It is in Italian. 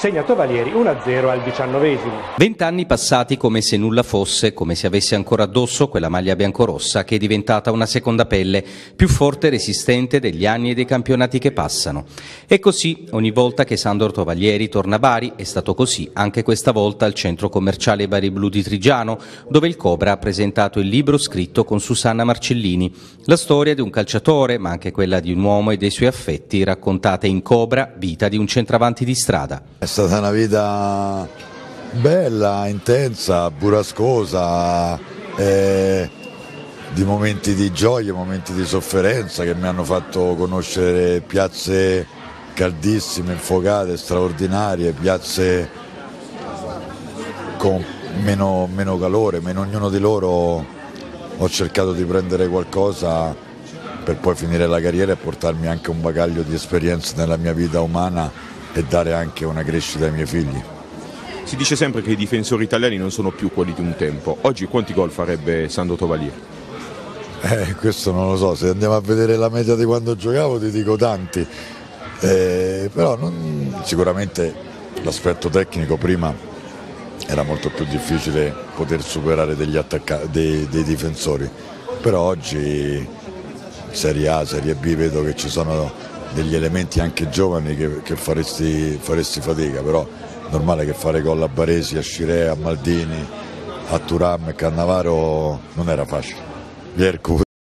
segna Tovalieri 1-0 al 19esimo. 20 anni passati come se nulla fosse, come se avesse ancora addosso quella maglia biancorossa che è diventata una seconda pelle, più forte e resistente degli anni e dei campionati che passano. E così ogni volta che Sandor Tovalieri torna a Bari, è stato così anche questa volta al centro commerciale Bari Blu di Trigiano, dove il Cobra ha presentato il libro scritto con Susanna Marcellini, la storia di un calciatore, ma anche quella di un uomo e dei suoi affetti, raccontate in Cobra, vita di un centravanti di strada. È stata una vita bella, intensa, burrascosa, di momenti di gioia, momenti di sofferenza che mi hanno fatto conoscere piazze caldissime, infuocate, straordinarie, piazze con meno calore, ma in ognuno di loro ho cercato di prendere qualcosa per poi finire la carriera e portarmi anche un bagaglio di esperienze nella mia vita umana e dare anche una crescita ai miei figli. Si dice sempre che i difensori italiani non sono più quelli di un tempo. Oggi quanti gol farebbe Sandro Tovalieri? Questo non lo so, se andiamo a vedere la media di quando giocavo ti dico tanti, però sicuramente l'aspetto tecnico prima era molto più difficile poter superare dei difensori, però oggi Serie A, Serie B vedo che ci sono degli elementi anche giovani che faresti fatica, però è normale che fare gol a Baresi, a Scirea, a Maldini, a Thuram e Cannavaro non era facile.